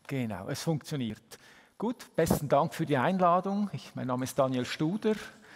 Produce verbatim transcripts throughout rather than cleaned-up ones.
Genau, es funktioniert. Gut, besten Dank für die Einladung. Ich, mein Name ist Daniel Studer.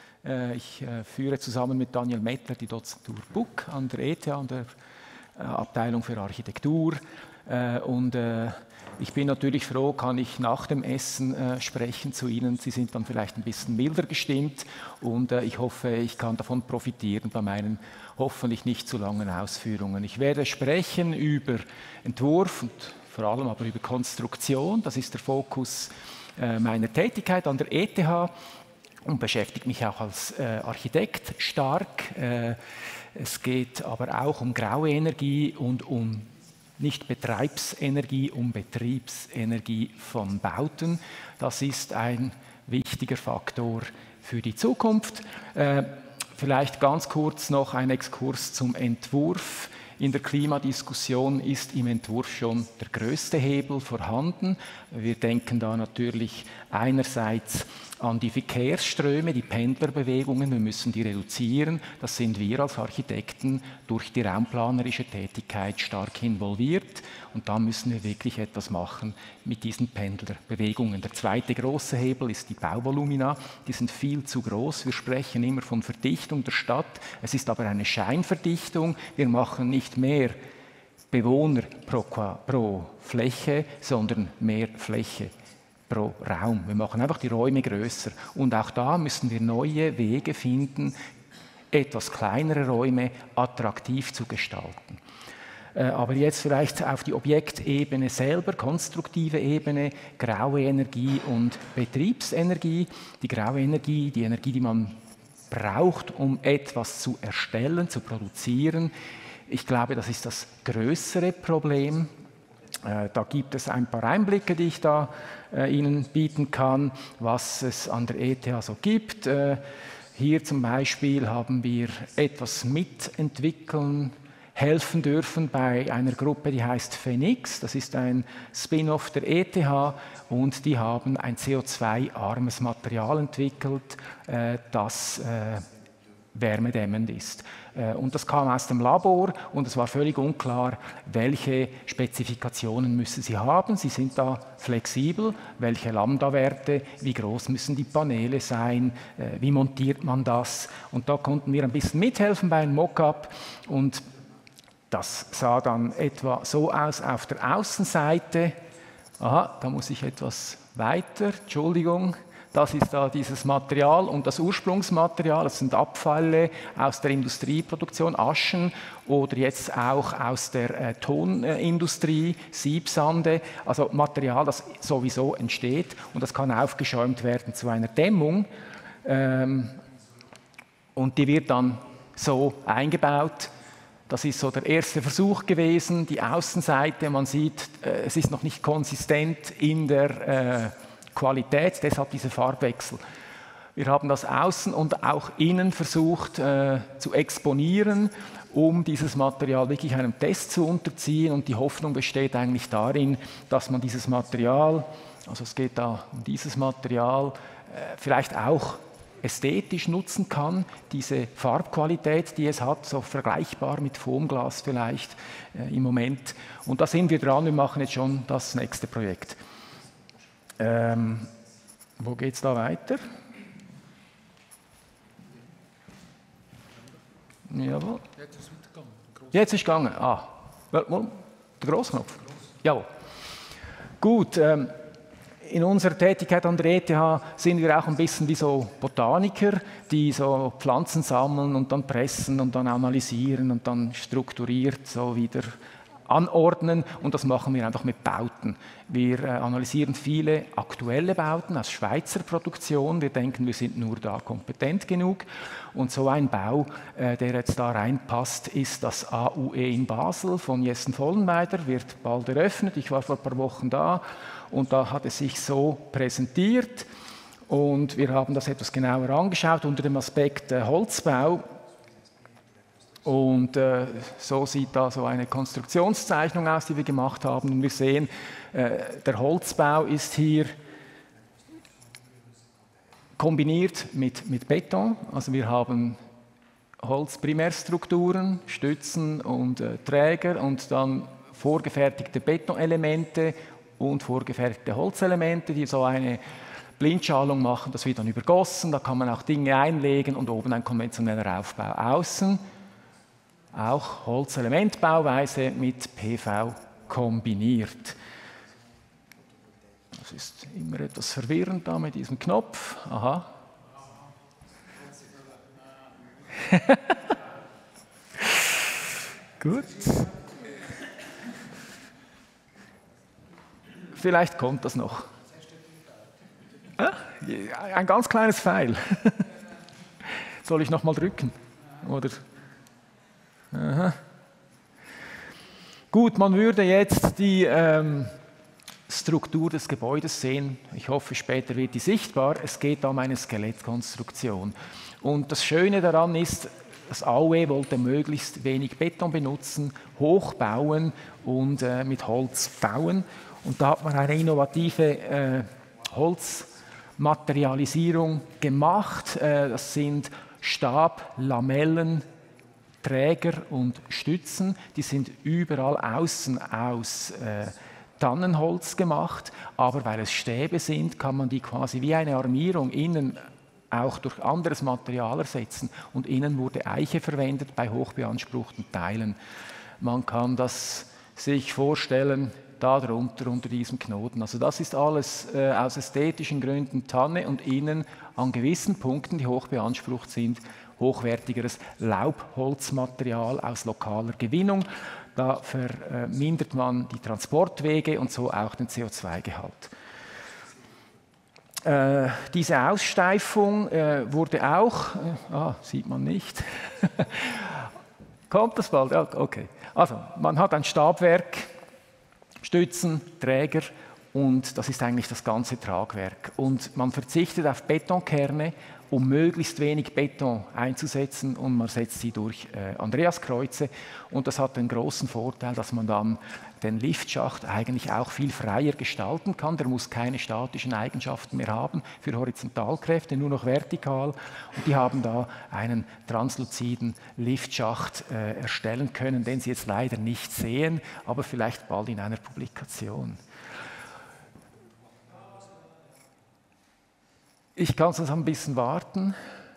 Ich äh, führe zusammen mit Daniel Mettler die Dozentur B U K an der E T H, an der äh, Abteilung für Architektur. Äh, und äh, ich bin natürlich froh, kann ich nach dem Essen äh, sprechen zu Ihnen. Sie sind dann vielleicht ein bisschen milder gestimmt und äh, ich hoffe, ich kann davon profitieren bei meinen hoffentlich nicht zu langen Ausführungen. Ich werde sprechen über Entwurf und vor allem aber über Konstruktion. Das ist der Fokus äh, meiner Tätigkeit an der E T H. Und beschäftigt mich auch als äh, Architekt stark. Äh, es geht aber auch um graue Energie und um nicht Betriebsenergie, um Betriebsenergie von Bauten. Das ist ein wichtiger Faktor für die Zukunft. Äh, vielleicht ganz kurz noch ein Exkurs zum Entwurf. In der Klimadiskussion ist im Entwurf schon der größte Hebel vorhanden. Wir denken da natürlich einerseits an die Verkehrsströme, die Pendlerbewegungen, wir müssen die reduzieren. Das sind wir als Architekten durch die raumplanerische Tätigkeit stark involviert. Und da müssen wir wirklich etwas machen mit diesen Pendlerbewegungen. Der zweite große Hebel ist die Bauvolumina. Die sind viel zu groß. Wir sprechen immer von Verdichtung der Stadt. Es ist aber eine Scheinverdichtung. Wir machen nicht mehr Bewohner pro, pro Fläche, sondern mehr Fläche pro Raum. Wir machen einfach die Räume größer. Und auch da müssen wir neue Wege finden, etwas kleinere Räume attraktiv zu gestalten. Aber jetzt vielleicht auf die Objektebene selber, konstruktive Ebene, graue Energie und Betriebsenergie. Die graue Energie, die Energie, die man braucht, um etwas zu erstellen, zu produzieren. Ich glaube, das ist das größere Problem. Da gibt es ein paar Einblicke, die ich da äh, Ihnen bieten kann, was es an der E T H so gibt. Äh, hier zum Beispiel haben wir etwas mitentwickeln, helfen dürfen bei einer Gruppe, die heißt Phenix. Das ist ein Spin-off der E T H und die haben ein C O zwei armes Material entwickelt, äh, das äh, wärmedämmend ist. Und das kam aus dem Labor und es war völlig unklar, welche Spezifikationen müssen Sie haben. Sie sind da flexibel, welche Lambda-Werte, wie groß müssen die Paneele sein, wie montiert man das. Und da konnten wir ein bisschen mithelfen bei einem Mockup und das sah dann etwa so aus auf der Außenseite. Aha, da muss ich etwas weiter, Entschuldigung. Das ist da dieses Material und das Ursprungsmaterial, das sind Abfälle aus der Industrieproduktion, Aschen oder jetzt auch aus der äh, Tonindustrie, Siebsande, also Material, das sowieso entsteht und das kann aufgeschäumt werden zu einer Dämmung ähm, und die wird dann so eingebaut. Das ist so der erste Versuch gewesen, die Außenseite, man sieht, äh, es ist noch nicht konsistent in der äh, Qualität, deshalb dieser Farbwechsel. Wir haben das außen und auch innen versucht äh, zu exponieren, um dieses Material wirklich einem Test zu unterziehen und die Hoffnung besteht eigentlich darin, dass man dieses Material, also es geht da um dieses Material, äh, vielleicht auch ästhetisch nutzen kann, diese Farbqualität, die es hat, so vergleichbar mit Foamglas vielleicht äh, im Moment. Und da sind wir dran, wir machen jetzt schon das nächste Projekt. Ähm, wo geht es da weiter? Jawohl. Jetzt ist es weitergegangen. Jetzt ist es gegangen. Ah, der Grossknopf. Jawohl. Gut. Ähm, in unserer Tätigkeit an der E T H sind wir auch ein bisschen wie so Botaniker, die so Pflanzen sammeln und dann pressen und dann analysieren und dann strukturiert so wieder anordnen und das machen wir einfach mit Bauten. Wir äh, analysieren viele aktuelle Bauten aus Schweizer Produktion. Wir denken, wir sind nur da kompetent genug. Und so ein Bau, äh, der jetzt da reinpasst, ist das A U E in Basel von Jessen Vollenweider, wird bald eröffnet. Ich war vor ein paar Wochen da und da hat es sich so präsentiert und wir haben das etwas genauer angeschaut unter dem Aspekt äh, Holzbau. Und äh, so sieht da so eine Konstruktionszeichnung aus, die wir gemacht haben. Und wir sehen, äh, der Holzbau ist hier kombiniert mit, mit Beton. Also wir haben Holzprimärstrukturen, Stützen und äh, Träger und dann vorgefertigte Betonelemente und vorgefertigte Holzelemente, die so eine Blindschalung machen. Das wird dann übergossen, da kann man auch Dinge einlegen und oben ein konventioneller Aufbau. Außen auch Holzelementbauweise mit P V kombiniert. Das ist immer etwas verwirrend da mit diesem Knopf. Aha. Gut. Vielleicht kommt das noch. Ah, ein ganz kleines Pfeil. Soll ich noch mal drücken? Oder? Aha. Gut, man würde jetzt die ähm, Struktur des Gebäudes sehen. Ich hoffe, später wird die sichtbar. Es geht um eine Skelettkonstruktion. Und das Schöne daran ist, das A O E wollte möglichst wenig Beton benutzen, hoch bauen und äh, mit Holz bauen. Und da hat man eine innovative äh, Holzmaterialisierung gemacht. Äh, das sind Stablamellen, Träger und Stützen. Die sind überall außen aus äh, Tannenholz gemacht, aber weil es Stäbe sind, kann man die quasi wie eine Armierung innen auch durch anderes Material ersetzen. Und innen wurde Eiche verwendet bei hochbeanspruchten Teilen. Man kann das sich vorstellen, da drunter unter diesem Knoten. Also das ist alles äh, aus ästhetischen Gründen Tanne und innen an gewissen Punkten, die hoch beansprucht sind, hochwertigeres Laubholzmaterial aus lokaler Gewinnung. Da vermindert man die Transportwege und so auch den C O zwei Gehalt. Äh, diese Aussteifung äh, wurde auch, äh, ah, sieht man nicht, kommt das bald? Ja, okay. Also man hat ein Stabwerk, Stützen, Träger und das ist eigentlich das ganze Tragwerk. Und man verzichtet auf Betonkerne, um möglichst wenig Beton einzusetzen und man setzt sie durch äh, Andreaskreuze. Und das hat den großen Vorteil, dass man dann den Liftschacht eigentlich auch viel freier gestalten kann. Der muss keine statischen Eigenschaften mehr haben für Horizontalkräfte, nur noch vertikal. Und die haben da einen transluziden Liftschacht äh, erstellen können, den Sie jetzt leider nicht sehen, aber vielleicht bald in einer Publikation. Ich kann es ein bisschen warten.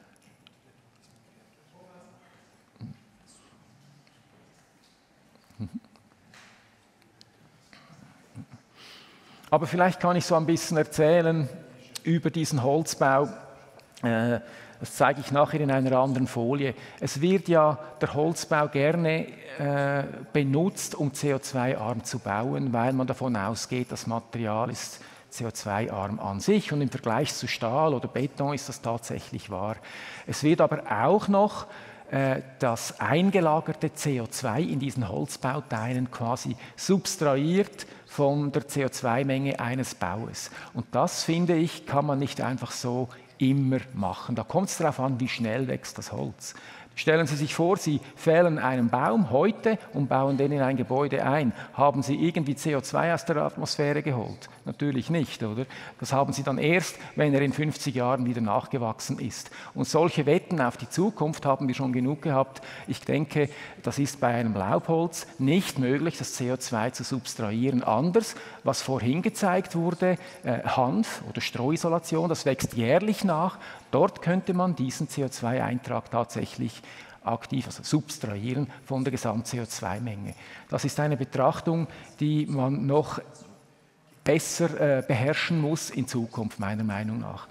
Aber vielleicht kann ich so ein bisschen erzählen über diesen Holzbau. Das zeige ich nachher in einer anderen Folie. Es wird ja der Holzbau gerne äh, benutzt, um C O zwei arm zu bauen, weil man davon ausgeht, das Material ist C O zwei arm an sich und im Vergleich zu Stahl oder Beton ist das tatsächlich wahr. Es wird aber auch noch äh, das eingelagerte C O zwei in diesen Holzbauteilen quasi subtrahiert von der C O zwei Menge eines Baues. Und das, finde ich, kann man nicht einfach so immer machen. Da kommt es darauf an, wie schnell wächst das Holz. Stellen Sie sich vor, Sie fällen einen Baum heute und bauen den in ein Gebäude ein. Haben Sie irgendwie C O zwei aus der Atmosphäre geholt? Natürlich nicht, oder? Das haben Sie dann erst, wenn er in fünfzig Jahren wieder nachgewachsen ist. Und solche Wetten auf die Zukunft haben wir schon genug gehabt. Ich denke, das ist bei einem Laubholz nicht möglich, das C O zwei zu subtrahieren. Anders, was vorhin gezeigt wurde, äh, Hanf oder Strohisolation, das wächst jährlich nach. Dort könnte man diesen C O zwei Eintrag tatsächlich aktiv, also subtrahieren von der Gesamt-C O zwei Menge. Das ist eine Betrachtung, die man noch besser äh, beherrschen muss in Zukunft, meiner Meinung nach.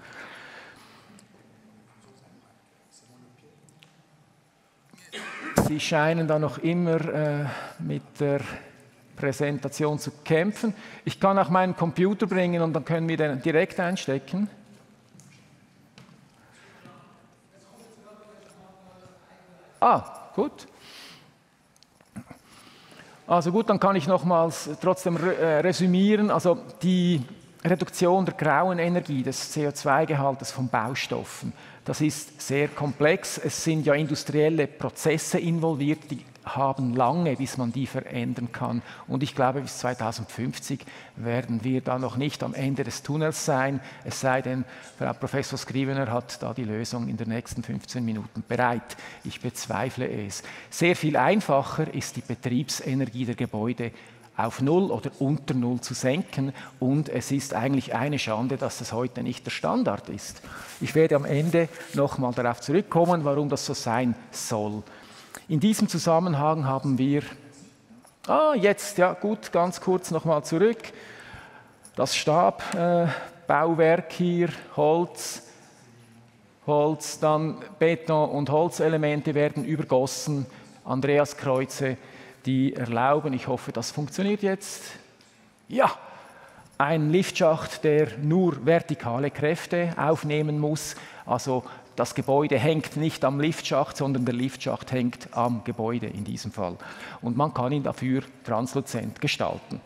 Sie scheinen da noch immer äh, mit der Präsentation zu kämpfen. Ich kann auch meinen Computer bringen und dann können wir den direkt einstecken. Ah, gut. Also gut, dann kann ich nochmals trotzdem resümieren. Also die Reduktion der grauen Energie, des C O zwei Gehaltes von Baustoffen, das ist sehr komplex. Es sind ja industrielle Prozesse involviert, die haben lange, bis man die verändern kann. Und ich glaube, bis zweitausendfünfzig werden wir da noch nicht am Ende des Tunnels sein, es sei denn, Frau Professor Scrivener hat da die Lösung in den nächsten fünfzehn Minuten bereit. Ich bezweifle es. Sehr viel einfacher ist die Betriebsenergie der Gebäude auf Null oder unter Null zu senken. Und es ist eigentlich eine Schande, dass das heute nicht der Standard ist. Ich werde am Ende nochmal darauf zurückkommen, warum das so sein soll. In diesem Zusammenhang haben wir, ah, jetzt, ja gut, ganz kurz nochmal zurück, das Stabbauwerk äh, hier, Holz, Holz, dann Beton- und Holzelemente werden übergossen, Andreaskreuze, die erlauben, ich hoffe, das funktioniert jetzt, ja, ein Liftschacht, der nur vertikale Kräfte aufnehmen muss, also das Gebäude hängt nicht am Liftschacht, sondern der Liftschacht hängt am Gebäude in diesem Fall. Und man kann ihn dafür transluzent gestalten.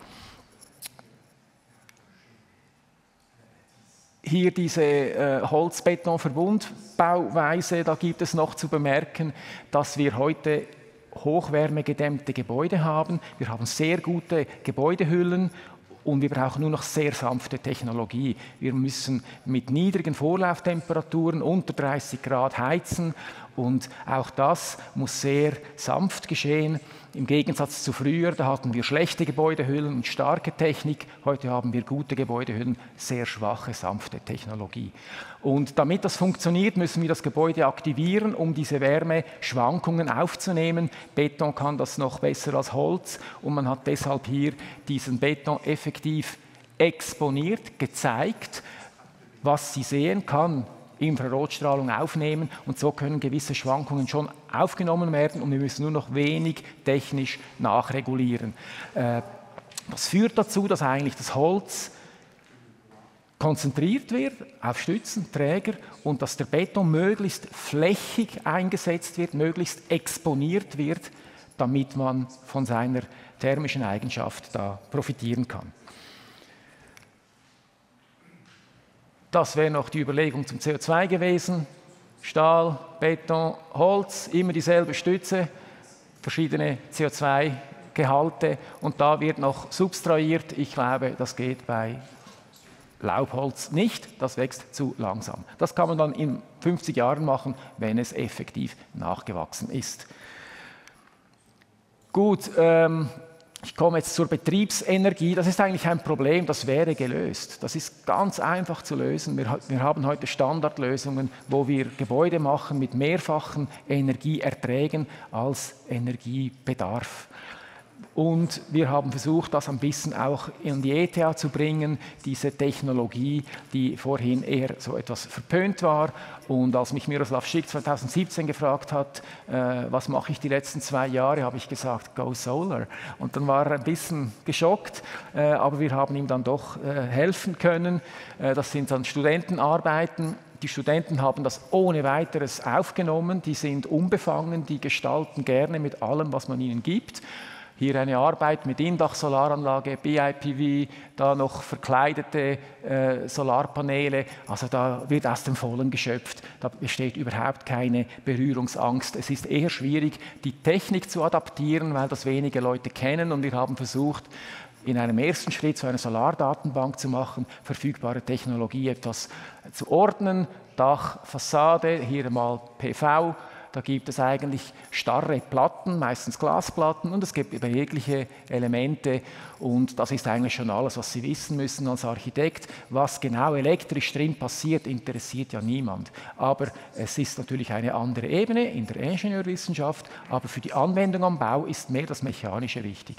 Hier diese äh, Holz-Beton-Verbundbauweise, da gibt es noch zu bemerken, dass wir heute hochwärmegedämmte Gebäude haben. Wir haben sehr gute Gebäudehüllen und wir brauchen nur noch sehr sanfte Technologie. Wir müssen mit niedrigen Vorlauftemperaturen unter dreißig Grad heizen und auch das muss sehr sanft geschehen. Im Gegensatz zu früher, da hatten wir schlechte Gebäudehüllen und starke Technik. Heute haben wir gute Gebäudehüllen, sehr schwache, sanfte Technologie. Und damit das funktioniert, müssen wir das Gebäude aktivieren, um diese Wärmeschwankungen aufzunehmen. Beton kann das noch besser als Holz und man hat deshalb hier diesen Beton effektiv exponiert, gezeigt, was Sie sehen kann. Infrarotstrahlung aufnehmen und so können gewisse Schwankungen schon aufgenommen werden und wir müssen nur noch wenig technisch nachregulieren. Das führt dazu, dass eigentlich das Holz konzentriert wird auf Stützen, Träger und dass der Beton möglichst flächig eingesetzt wird, möglichst exponiert wird, damit man von seiner thermischen Eigenschaft da profitieren kann. Das wäre noch die Überlegung zum C O zwei gewesen. Stahl, Beton, Holz, immer dieselbe Stütze, verschiedene C O zwei Gehalte und da wird noch subtrahiert. Ich glaube, das geht bei Laubholz nicht, das wächst zu langsam. Das kann man dann in fünfzig Jahren machen, wenn es effektiv nachgewachsen ist. Gut, ähm, ich komme jetzt zur Betriebsenergie. Das ist eigentlich ein Problem, das wäre gelöst. Das ist ganz einfach zu lösen. Wir, wir haben heute Standardlösungen, wo wir Gebäude machen mit mehrfachen Energieerträgen als Energiebedarf. Und wir haben versucht, das ein bisschen auch in die E T H zu bringen, diese Technologie, die vorhin eher so etwas verpönt war. Und als mich Miroslav Schick zweitausendsiebzehn gefragt hat, äh, was mache ich die letzten zwei Jahre, habe ich gesagt, go Solar. Und dann war er ein bisschen geschockt, äh, aber wir haben ihm dann doch äh, helfen können. Äh, das sind dann Studentenarbeiten. Die Studenten haben das ohne weiteres aufgenommen, die sind unbefangen, die gestalten gerne mit allem, was man ihnen gibt. Hier eine Arbeit mit Indach-Solaranlage, B I P V, da noch verkleidete äh, Solarpaneele. Also da wird aus dem Vollen geschöpft. Da besteht überhaupt keine Berührungsangst. Es ist eher schwierig, die Technik zu adaptieren, weil das wenige Leute kennen. Und wir haben versucht, in einem ersten Schritt so eine Solardatenbank zu machen, verfügbare Technologie etwas zu ordnen. Dach, Fassade, hier mal P V. Da gibt es eigentlich starre Platten, meistens Glasplatten und es gibt bewegliche Elemente und das ist eigentlich schon alles, was Sie wissen müssen als Architekt. Was genau elektrisch drin passiert, interessiert ja niemand. Aber es ist natürlich eine andere Ebene in der Ingenieurwissenschaft, aber für die Anwendung am Bau ist mehr das Mechanische wichtig.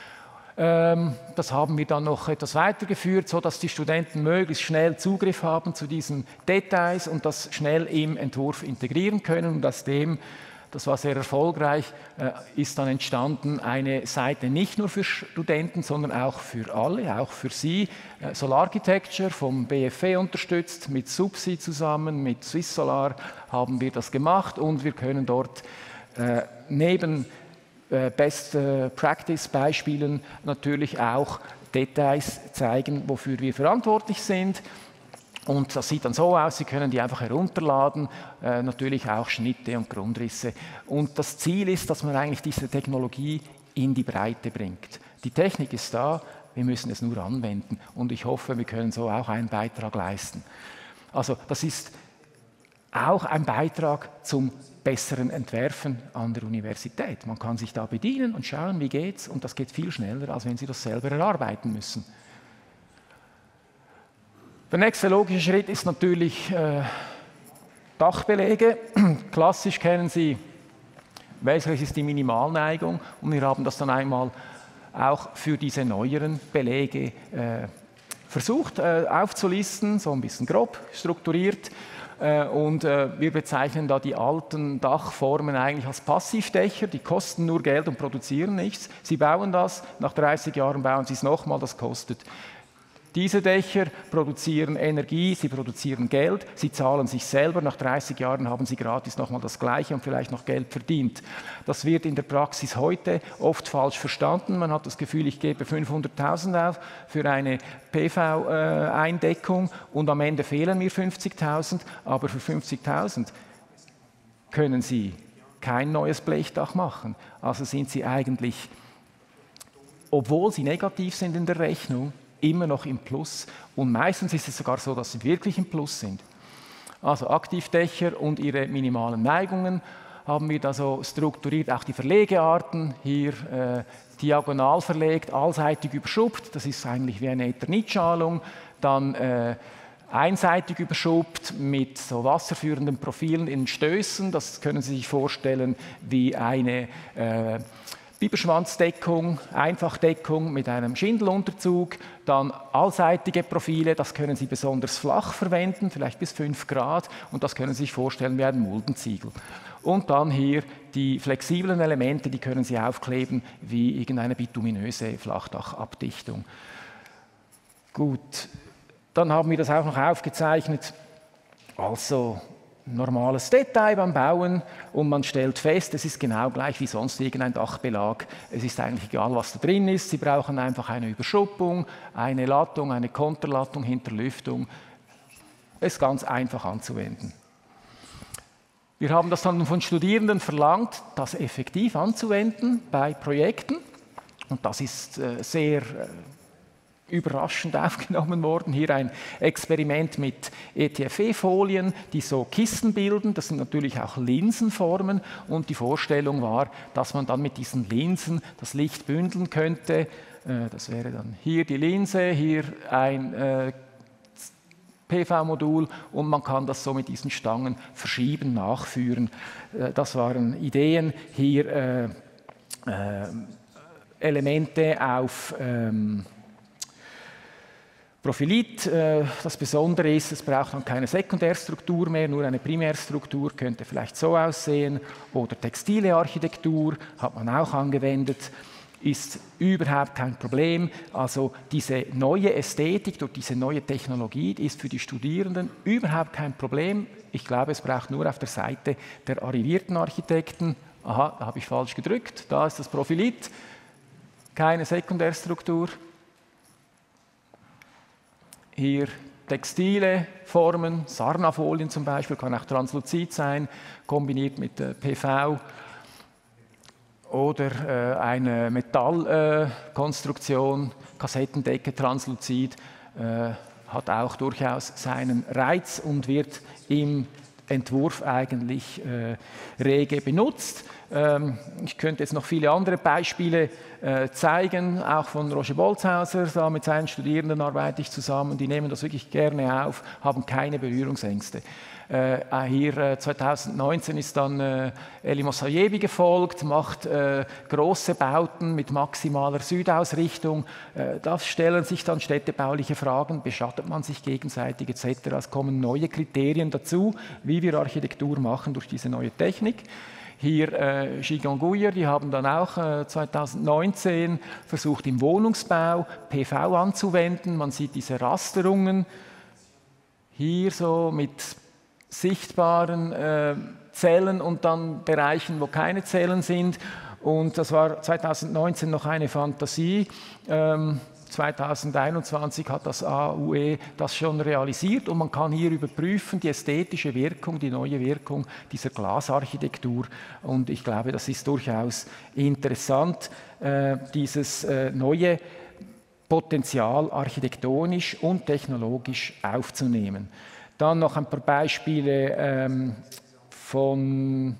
Das haben wir dann noch etwas weitergeführt, sodass die Studenten möglichst schnell Zugriff haben zu diesen Details und das schnell im Entwurf integrieren können. Und aus dem, das war sehr erfolgreich, ist dann entstanden eine Seite nicht nur für Studenten, sondern auch für alle, auch für Sie. Solar Architecture vom B F E unterstützt, mit Subsi zusammen, mit Swiss Solar haben wir das gemacht und wir können dort neben Best Practice Beispielen natürlich auch Details zeigen, wofür wir verantwortlich sind. Und das sieht dann so aus, Sie können die einfach herunterladen, äh, natürlich auch Schnitte und Grundrisse. Und das Ziel ist, dass man eigentlich diese Technologie in die Breite bringt. Die Technik ist da, wir müssen es nur anwenden. Und ich hoffe, wir können so auch einen Beitrag leisten. Also das ist auch ein Beitrag zum besseren Entwerfen an der Universität. Man kann sich da bedienen und schauen, wie geht's, und das geht viel schneller, als wenn Sie das selber erarbeiten müssen. Der nächste logische Schritt ist natürlich äh, Dachbelege. Klassisch kennen Sie, welches ist die Minimalneigung, und wir haben das dann einmal auch für diese neueren Belege äh, versucht äh, aufzulisten, so ein bisschen grob strukturiert. Äh, und äh, wir bezeichnen da die alten Dachformen eigentlich als Passivdächer, die kosten nur Geld und produzieren nichts. Sie bauen das, nach dreißig Jahren bauen Sie es nochmal, das kostet. Diese Dächer produzieren Energie, sie produzieren Geld, sie zahlen sich selber. Nach dreißig Jahren haben sie gratis nochmal das Gleiche und vielleicht noch Geld verdient. Das wird in der Praxis heute oft falsch verstanden. Man hat das Gefühl, ich gebe fünfhunderttausend auf für eine P V-Eindeckung und am Ende fehlen mir fünfzigtausend, aber für fünfzigtausend können Sie kein neues Blechdach machen. Also sind Sie eigentlich, obwohl Sie negativ sind in der Rechnung, immer noch im Plus, und meistens ist es sogar so, dass sie wirklich im Plus sind. Also Aktivdächer und ihre minimalen Neigungen haben wir da so strukturiert, auch die Verlegearten, hier äh, diagonal verlegt, allseitig überschuppt, das ist eigentlich wie eine Eternitschalung, dann äh, einseitig überschuppt mit so wasserführenden Profilen in Stößen, das können Sie sich vorstellen wie eine äh, Biberschwanzdeckung, Einfachdeckung mit einem Schindelunterzug, dann allseitige Profile, das können Sie besonders flach verwenden, vielleicht bis fünf Grad, und das können Sie sich vorstellen wie ein Muldenziegel. Und dann hier die flexiblen Elemente, die können Sie aufkleben wie irgendeine bituminöse Flachdachabdichtung. Gut, dann haben wir das auch noch aufgezeichnet, also normales Detail beim Bauen, und man stellt fest, es ist genau gleich wie sonst irgendein Dachbelag. Es ist eigentlich egal, was da drin ist. Sie brauchen einfach eine Überschuppung, eine Lattung, eine Konterlattung, Hinterlüftung. Es ist ganz einfach anzuwenden. Wir haben das dann von Studierenden verlangt, das effektiv anzuwenden bei Projekten, und das ist äh, sehr äh, überraschend aufgenommen worden. Hier ein Experiment mit E T F E-Folien, die so Kisten bilden. Das sind natürlich auch Linsenformen, und die Vorstellung war, dass man dann mit diesen Linsen das Licht bündeln könnte. Das wäre dann hier die Linse, hier ein P V-Modul, und man kann das so mit diesen Stangen verschieben, nachführen. Das waren Ideen. Hier äh, äh, Elemente auf ähm, Profilit. Das Besondere ist, es braucht dann keine Sekundärstruktur mehr, nur eine Primärstruktur, könnte vielleicht so aussehen. Oder textile Architektur hat man auch angewendet, ist überhaupt kein Problem. Also diese neue Ästhetik durch diese neue Technologie ist für die Studierenden überhaupt kein Problem. Ich glaube, es braucht nur auf der Seite der arrivierten Architekten, aha, da habe ich falsch gedrückt, da ist das Profilit, keine Sekundärstruktur. Hier textile Formen, Sarnafolien zum Beispiel, kann auch transluzid sein, kombiniert mit äh, P V. Oder äh, eine Metallkonstruktion, äh, Kassettendecke, transluzid, äh, hat auch durchaus seinen Reiz und wird im Entwurf eigentlich äh, rege benutzt. Ähm, ich könnte jetzt noch viele andere Beispiele äh, zeigen, auch von Roger Bolzhauser, da mit seinen Studierenden arbeite ich zusammen, die nehmen das wirklich gerne auf, haben keine Berührungsängste. Äh, hier äh, zweitausendneunzehn ist dann äh, Elie Mosaiebi gefolgt, macht äh, große Bauten mit maximaler Südausrichtung. Äh, da stellen sich dann städtebauliche Fragen, beschattet man sich gegenseitig et cetera. Es kommen neue Kriterien dazu, wie wir Architektur machen durch diese neue Technik. Hier äh, Gigon Guyer, die haben dann auch äh, zweitausendneunzehn versucht, im Wohnungsbau P V anzuwenden. Man sieht diese Rasterungen hier so mit sichtbaren äh, Zellen und dann Bereichen, wo keine Zellen sind. Und das war zweitausendneunzehn noch eine Fantasie. Ähm, zweitausendeinundzwanzig hat das A U E das schon realisiert, und man kann hier überprüfen die ästhetische Wirkung, die neue Wirkung dieser Glasarchitektur. Und ich glaube, das ist durchaus interessant, äh, dieses äh, neue Potenzial architektonisch und technologisch aufzunehmen. Dann noch ein paar Beispiele ähm, von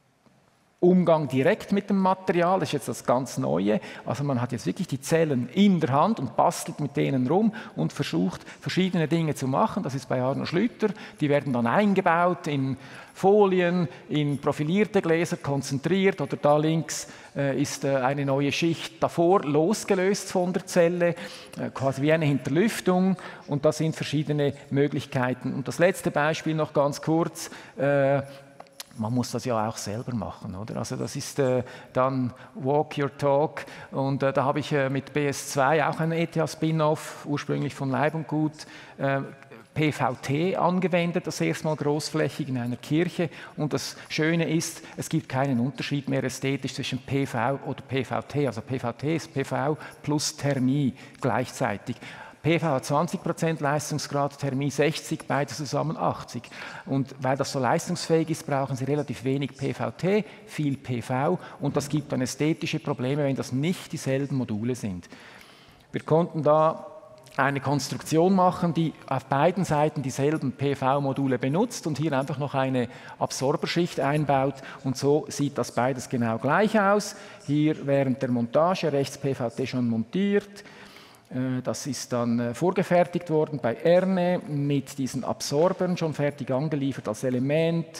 Umgang direkt mit dem Material, das ist jetzt das ganz Neue. Also man hat jetzt wirklich die Zellen in der Hand und bastelt mit denen rum und versucht, verschiedene Dinge zu machen. Das ist bei Arno Schlüter. Die werden dann eingebaut in Folien, in profilierte Gläser, konzentriert. Oder da links äh, ist äh, eine neue Schicht davor losgelöst von der Zelle, äh, quasi wie eine Hinterlüftung. Und da sind verschiedene Möglichkeiten. Und das letzte Beispiel noch ganz kurz. Äh, Man muss das ja auch selber machen, oder? Also das ist äh, dann Walk Your Talk und äh, da habe ich äh, mit B S zwei auch einen E T H-Spin-Off, ursprünglich von Leib und Gut, äh, P V T angewendet, das erste Mal großflächig in einer Kirche. Und das Schöne ist, es gibt keinen Unterschied mehr ästhetisch zwischen P V oder P V T. Also P V T ist P V plus Thermie gleichzeitig. P V hat zwanzig Prozent Leistungsgrad, Thermie sechzig, beide zusammen achtzig. Und weil das so leistungsfähig ist, brauchen Sie relativ wenig P V T, viel P V. Und das gibt dann ästhetische Probleme, wenn das nicht dieselben Module sind. Wir konnten da eine Konstruktion machen, die auf beiden Seiten dieselben P V-Module benutzt und hier einfach noch eine Absorberschicht einbaut. Und so sieht das beides genau gleich aus. Hier während der Montage rechts P V T schon montiert. Das ist dann vorgefertigt worden bei Erne mit diesen Absorbern schon fertig angeliefert als Element.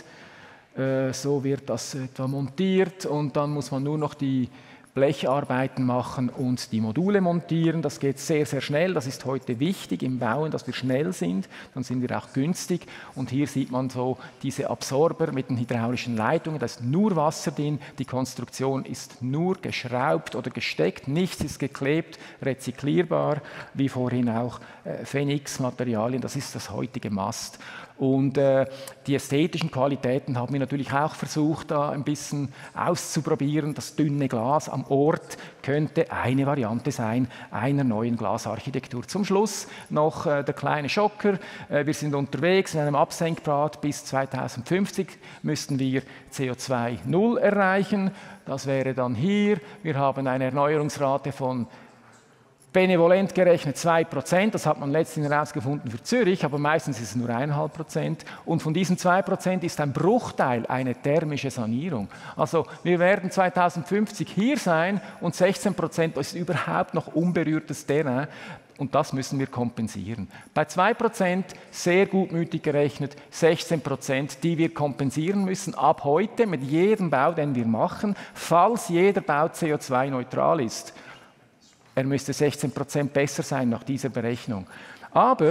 So wird das etwa montiert und dann muss man nur noch die Blecharbeiten machen und die Module montieren. Das geht sehr, sehr schnell. Das ist heute wichtig im Bauen, dass wir schnell sind. Dann sind wir auch günstig. Und hier sieht man so diese Absorber mit den hydraulischen Leitungen. Da ist nur Wasser drin. Die Konstruktion ist nur geschraubt oder gesteckt. Nichts ist geklebt, rezyklierbar, wie vorhin auch äh, Phoenix-Materialien. Das ist das heutige Mast. Und äh, die ästhetischen Qualitäten haben wir natürlich auch versucht, da ein bisschen auszuprobieren. Das dünne Glas am Ort könnte eine Variante sein einer neuen Glasarchitektur. Zum Schluss noch äh, der kleine Schocker. Äh, wir sind unterwegs in einem Absenkbad. Bis zweitausendfünfzig müssten wir C O zwei null erreichen. Das wäre dann hier. Wir haben eine Erneuerungsrate von benevolent gerechnet zwei Prozent, das hat man letztens herausgefunden für Zürich, aber meistens ist es nur eins Komma fünf Prozent. Und von diesen zwei Prozent ist ein Bruchteil eine thermische Sanierung. Also wir werden zweitausendfünfzig hier sein und sechzehn Prozent ist überhaupt noch unberührtes Terrain. Und das müssen wir kompensieren. Bei zwei Prozent sehr gutmütig gerechnet, sechzehn Prozent, die wir kompensieren müssen ab heute mit jedem Bau, den wir machen, falls jeder Bau C O zwei neutral ist. Er müsste sechzehn Prozent besser sein nach dieser Berechnung. Aber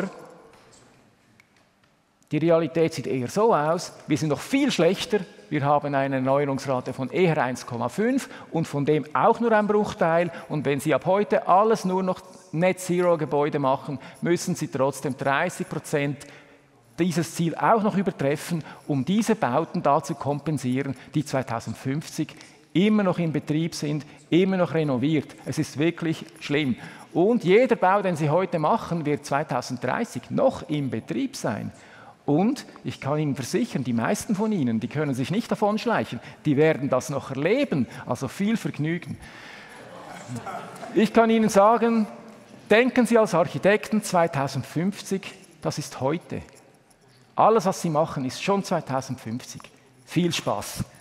die Realität sieht eher so aus, wir sind noch viel schlechter. Wir haben eine Erneuerungsrate von eher eins Komma fünf und von dem auch nur ein Bruchteil. Und wenn Sie ab heute alles nur noch Net-Zero-Gebäude machen, müssen Sie trotzdem dreißig Prozent dieses Ziel auch noch übertreffen, um diese Bauten da zu kompensieren, die zweitausendfünfzig immer noch in Betrieb sind, immer noch renoviert. Es ist wirklich schlimm. Und jeder Bau, den Sie heute machen, wird zweitausenddreißig noch im Betrieb sein. Und ich kann Ihnen versichern, die meisten von Ihnen, die können sich nicht davon schleichen, die werden das noch erleben. Also viel Vergnügen. Ich kann Ihnen sagen, denken Sie als Architekten zweitausendfünfzig, das ist heute. Alles, was Sie machen, ist schon zweitausendfünfzig. Viel Spaß.